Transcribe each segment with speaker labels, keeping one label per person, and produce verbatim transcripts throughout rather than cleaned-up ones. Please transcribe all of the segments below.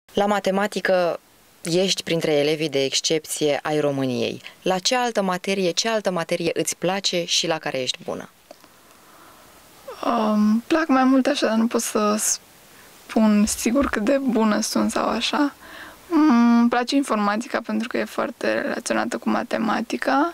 Speaker 1: La matematică ești printre elevii de excepție ai României. La ce altă materie, ce altă materie îți place și la care ești bună?
Speaker 2: Um, plac mai mult așa, dar nu pot să spun sigur cât de bună sunt sau așa. Um, îmi place informatica pentru că e foarte relaționată cu matematica.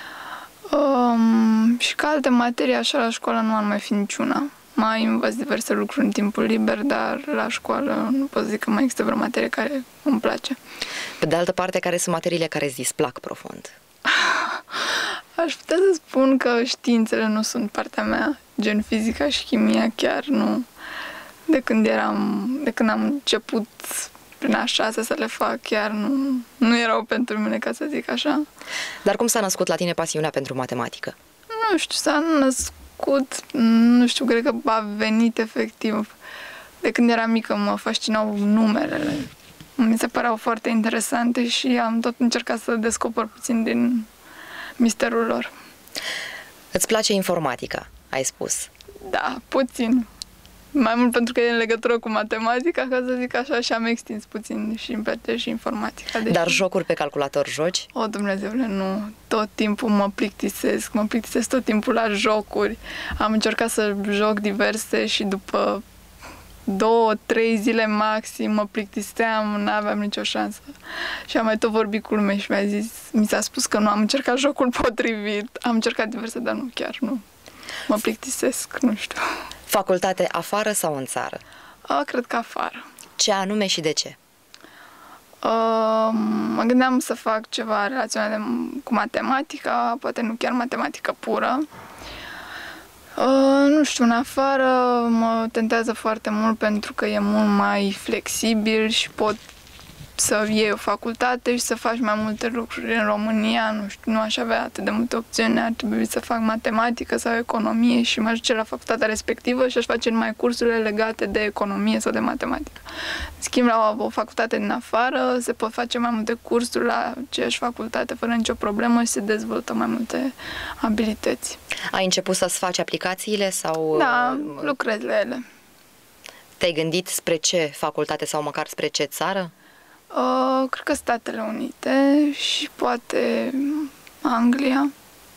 Speaker 2: Um, și ca alte materii, așa, la școală nu ar mai fi niciuna. Mai învăț diverse lucruri în timpul liber, dar la școală nu pot zic că mai există vreo materie care îmi place.
Speaker 1: Pe de altă parte, care sunt materiile care îți displac profund?
Speaker 2: Aș putea să spun că științele nu sunt partea mea, gen fizica și chimia chiar nu. De când eram, de când am început prin a șase să le fac, chiar nu, nu erau pentru mine, ca să zic așa.
Speaker 1: Dar cum s-a născut la tine pasiunea pentru matematică?
Speaker 2: Nu știu, s-a născut, nu știu, cred că a venit efectiv. De când eram mică mă fascinau numerele. Mi se păreau foarte interesante și am tot încercat să descoper puțin din misterul lor.
Speaker 1: Îți place informatica, ai spus.
Speaker 2: Da, puțin. Mai mult pentru că e în legătură cu matematica, ca să zic așa, și am extins puțin și îmi place și informatica. Deși...
Speaker 1: Dar jocuri pe calculator joci?
Speaker 2: O, Dumnezeule, nu. Tot timpul mă plictisesc, mă plictisesc tot timpul la jocuri. Am încercat să joc diverse și după două, trei zile maxim mă plictiseam, n-aveam nicio șansă. Și am mai tot vorbit cu lumea și mi-a zis, mi s-a spus că nu am încercat jocul potrivit. Am încercat diverse, dar nu, chiar nu. Mă plictisesc, nu știu.
Speaker 1: Facultate afară sau în țară?
Speaker 2: A, cred că afară.
Speaker 1: Ce anume și de ce?
Speaker 2: Uh, mă gândeam să fac ceva relaționat de, cu matematica, poate nu chiar matematică pură. Uh, nu știu, în afară mă tentează foarte mult pentru că e mult mai flexibil și pot să iei o facultate și să faci mai multe lucruri. În România, nu știu, nu aș avea atât de multe opțiuni, ar trebui să fac matematică sau economie și mă duce la facultatea respectivă și aș face numai cursurile legate de economie sau de matematică. În schimb, la o, o facultate din afară se pot face mai multe cursuri la aceeași facultate fără nicio problemă și se dezvoltă mai multe abilități.
Speaker 1: Ai început să-ți faci aplicațiile sau...
Speaker 2: Da, lucrez la ele.
Speaker 1: Te-ai gândit spre ce facultate sau măcar spre ce țară?
Speaker 2: Uh, cred că Statele Unite și poate Anglia.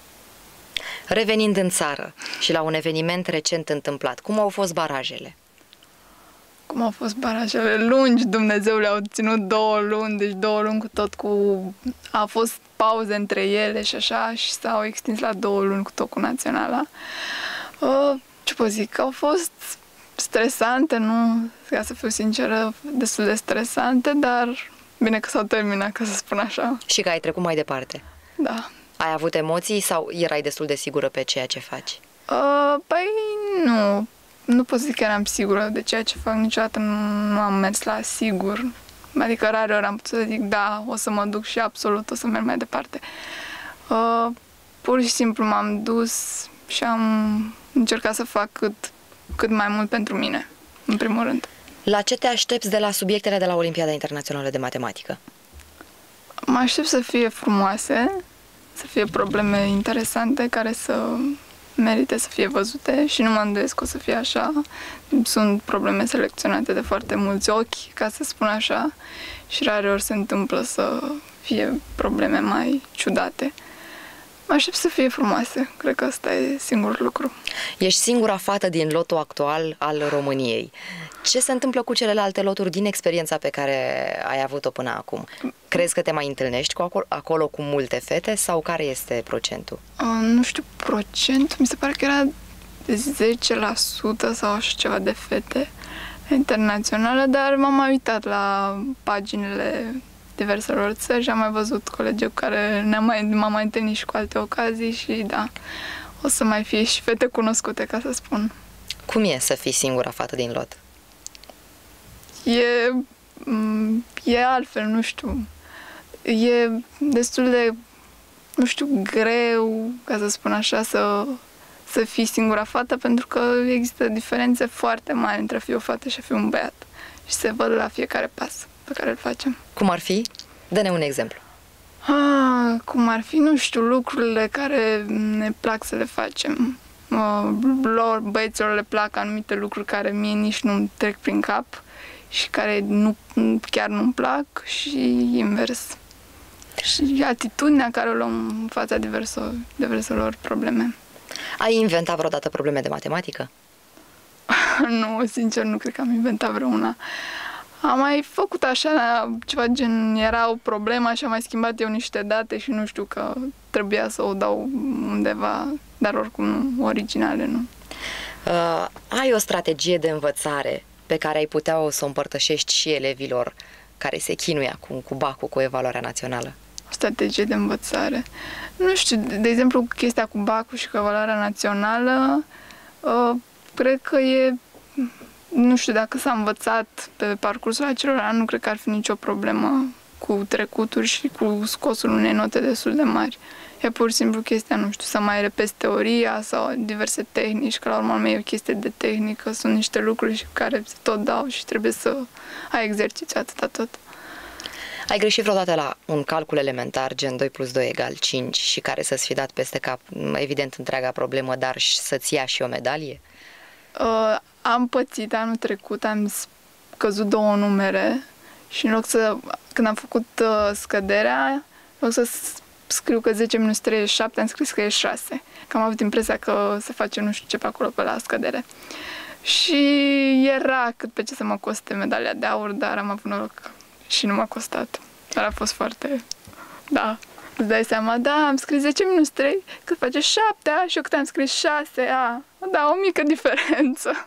Speaker 1: Revenind în țară și la un eveniment recent întâmplat, cum au fost barajele?
Speaker 2: Cum au fost barajele? Lungi, Dumnezeule, au ținut două luni, deci două luni cu tot cu... A fost pauze între ele și așa și s-au extins la două luni cu tot cu naționala. Uh, ce pot zic? Au fost stresante, nu? Ca să fiu sinceră, destul de stresante, dar bine că s-au terminat, ca să spun așa.
Speaker 1: Și că ai trecut mai departe?
Speaker 2: Da.
Speaker 1: Ai avut emoții sau erai destul de sigură pe ceea ce faci?
Speaker 2: Uh, păi nu. Nu pot să zic că eram sigură de ceea ce fac, niciodată nu, nu am mers la sigur. Adică rare ori am putut să zic, da, o să mă duc și absolut o să merg mai departe. Uh, pur și simplu m-am dus și am încercat să fac cât, cât mai mult pentru mine, în primul rând.
Speaker 1: La ce te aștepți de la subiectele de la Olimpiada Internațională de Matematică?
Speaker 2: Mă aștept să fie frumoase, să fie probleme interesante care să merite să fie văzute și nu mă îndoiesc că o să fie așa. Sunt probleme selecționate de foarte mulți ochi, ca să spun așa, și rare ori se întâmplă să fie probleme mai ciudate. Mă aștept să fie frumoase, cred că ăsta e singurul lucru.
Speaker 1: Ești singura fată din lotul actual al României. Ce se întâmplă cu celelalte loturi din experiența pe care ai avut-o până acum? Crezi că te mai întâlnești cu acolo, acolo cu multe fete sau care este procentul?
Speaker 2: Uh, nu știu procentul, mi se pare că era de zece la sută sau așa ceva de fete internaționale, dar m-am mai uitat la paginile diverselor țări și am mai văzut colegi cu care ne-am mai, m-am mai întâlnit și cu alte ocazii și da, o să mai fie și fete cunoscute, ca să spun.
Speaker 1: Cum e să fii singura fată din lot?
Speaker 2: E, e altfel, nu știu. E destul de, nu știu, greu, ca să spun așa, să, să fii singura fată, pentru că există diferențe foarte mari între a fi o fată și a fi un băiat. Și se văd la fiecare pas pe care îl facem.
Speaker 1: Cum ar fi? Dă-ne un exemplu.
Speaker 2: Ah, cum ar fi, nu știu, lucrurile care ne plac să le facem. Uh, lor, băieților le plac anumite lucruri care mie nici nu-mi trec prin cap și care nu, chiar nu-mi plac și invers. Și atitudinea care o luăm în fața diverselor, diverselor probleme.
Speaker 1: Ai inventat vreodată probleme de matematică?
Speaker 2: Nu, sincer, nu cred că am inventat vreuna. Am mai făcut așa ceva gen, era o problemă și am mai schimbat eu niște date și nu știu că trebuia să o dau undeva, dar oricum nu, originale nu.
Speaker 1: Uh, ai o strategie de învățare pe care ai putea o să o împărtășești și elevilor care se chinuie acum cu bacul, cu evaluarea națională?
Speaker 2: Strategie de învățare. Nu știu, de exemplu, chestia cu bacul și cu evaluarea națională, uh, cred că e, nu știu, dacă s-a învățat pe parcursul acelor ani, nu cred că ar fi nicio problemă cu trecuturi și cu scosul unei note destul de mari. E pur și simplu chestia, nu știu, să mai repezi teoria sau diverse tehnici, că la urmă e o chestie de tehnică, sunt niște lucruri care se tot dau și trebuie să ai exerciții atâta tot.
Speaker 1: Ai greșit vreodată la un calcul elementar, gen doi plus doi egal cinci, și care să-ți fi dat peste cap, evident, întreaga problemă, dar să-ți ia și o medalie?
Speaker 2: Uh, am pățit anul trecut, am căzut două numere și în loc să, când am făcut uh, scăderea, în loc să scriu că zece minus trei e șapte, am scris că e șase. Că am avut impresia că se face nu știu ce pe acolo, pe la scădere. Și era cât pe ce să mă coste medalia de aur, dar am avut noroc și nu m-a costat. Dar a fost foarte... Da, îți dai seama, da, am scris zece minus trei, cât face șapte, a, și eu cât am scris șase, a, da, o mică diferență.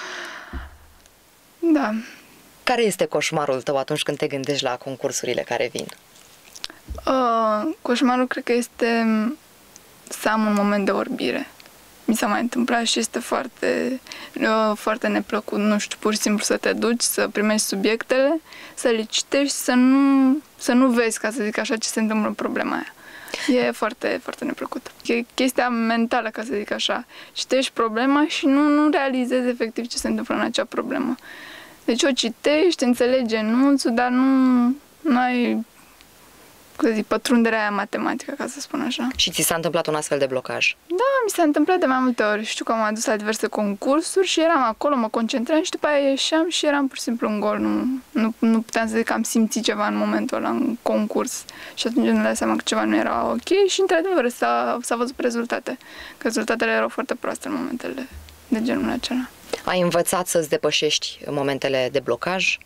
Speaker 2: Da.
Speaker 1: Care este coșmarul tău atunci când te gândești la concursurile care vin?
Speaker 2: Uh, coșmarul cred că este să am un moment de orbire. Mi s-a mai întâmplat și este foarte, uh, foarte neplăcut, nu știu, pur și simplu să te duci, să primești subiectele, să le citești, să nu, să nu vezi, ca să zic așa, ce se întâmplă în problema aia. E foarte, foarte neplăcut. E chestia mentală, ca să zic așa. Citești problema și nu, nu realizezi efectiv ce se întâmplă în acea problemă. Deci o citești, înțelegi enunțul, dar nu, nu ai, cum să zic, pătrunderea aia matematică, ca să spun așa.
Speaker 1: Și ți s-a întâmplat un astfel de blocaj?
Speaker 2: Da, mi s-a întâmplat de mai multe ori. Știu că m-am adus la diverse concursuri și eram acolo, mă concentram și după aia ieșeam și eram pur și simplu în gol. Nu, nu, nu puteam să zic că am simțit ceva în momentul ăla, în concurs. Și atunci îmi dai seama că ceva nu era ok și, într-adevăr, s-a, s-a văzut rezultate. Că rezultatele erau foarte proaste în momentele de genul acela.
Speaker 1: Ai învățat să-ți depășești momentele de blocaj?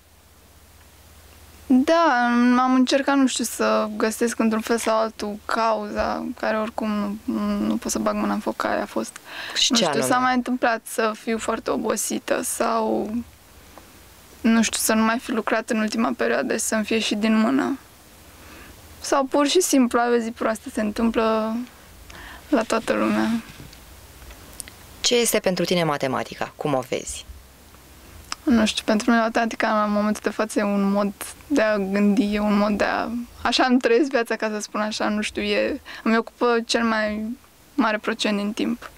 Speaker 2: Da, am încercat, nu știu, să găsesc într-un fel sau altul cauza, care oricum nu, nu pot să bag mâna în foc, care a fost.
Speaker 1: Și
Speaker 2: nu
Speaker 1: ce
Speaker 2: știu,
Speaker 1: anume?
Speaker 2: s-a mai întâmplat să fiu foarte obosită sau, nu știu, să nu mai fi lucrat în ultima perioadă și să-mi fie și din mână. Sau pur și simplu, ai o zi proastă, se întâmplă la toată lumea.
Speaker 1: Ce este pentru tine matematica? Cum o vezi?
Speaker 2: Nu știu, pentru mine matematica în momentul de față e un mod de a gândi, e un mod de a... Așa îmi trăiesc viața, ca să spun așa, nu știu, e... îmi ocupă cel mai mare procent din timp.